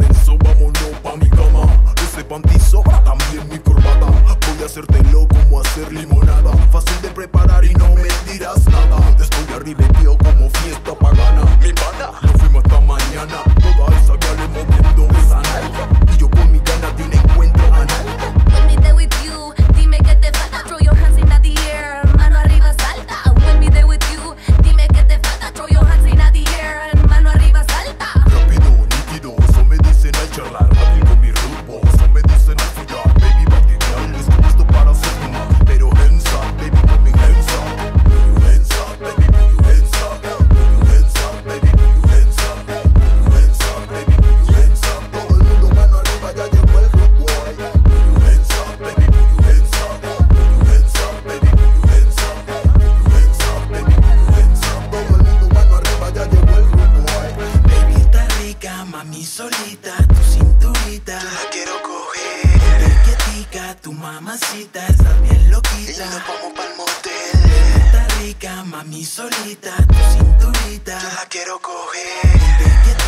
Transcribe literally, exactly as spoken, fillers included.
intenso, vámonos pa' mi cama. Ese panty sobra, también mi corbata. Voy a hacértelo como hacer limonada. Fácil de preparar y no me dirás nada. Estoy arriba y tío como fiesta pagana. Mi pana, no fuimos hasta mañana. Toda esa gale moviendo esa nalga. Y yo con mi ganas de un encuentro anal. When me there with you, dime que te falta. Throw your hands in the air, mano arriba salta. When me there with you, dime que te falta. Throw your hands in the air, mano arriba salta. Rápido, nítido, eso me dicen al charlar. Hábil con mi rumbo, eso me dicen al follar. Baby, material, estoy listo para hacer fumar. Pero hands up, baby, put me hands up. Put your hands up, baby, put your hands up. Put your hands up, baby, put your hands up. Put your hands up, baby, put your hands up. Todo el mundo mano arriba, ya llegó el rude boy. Put your hands up, baby, put your hands up. Put your hands up, baby, put your hands up. Put your hands up, baby, put your hands up. Todo el mundo mano arriba, ya llegó el rude boy. Baby, está rica, mami solita, tu cinturita la quiero coger. Ponte quietica, tu mamacita, estás bien loquita. Y nos vamos pa'l motel. Baby, está rica, mami solita, tu cinturita la quiero coger. Ponte quietica,